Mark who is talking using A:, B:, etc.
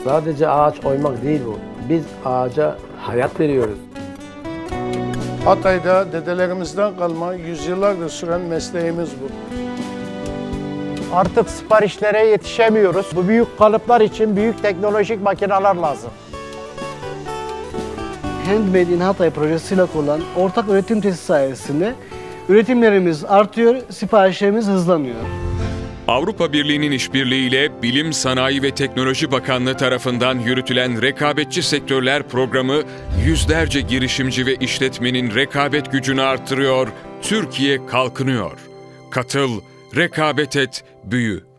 A: Sadece ağaç oymak değil bu. Biz ağaca hayat veriyoruz.
B: Hatay'da dedelerimizden kalma yüzyıllardır süren mesleğimiz bu.
C: Artık siparişlere yetişemiyoruz. Bu büyük kalıplar için büyük teknolojik makineler lazım.
D: Handmade in Hatay projesiyle kurulan ortak üretim tesisi sayesinde üretimlerimiz artıyor, siparişlerimiz hızlanıyor.
E: Avrupa Birliği'nin işbirliğiyle Bilim, Sanayi ve Teknoloji Bakanlığı tarafından yürütülen Rekabetçi Sektörler Programı, yüzlerce girişimci ve işletmenin rekabet gücünü artırıyor, Türkiye kalkınıyor. Katıl, rekabet et, büyü.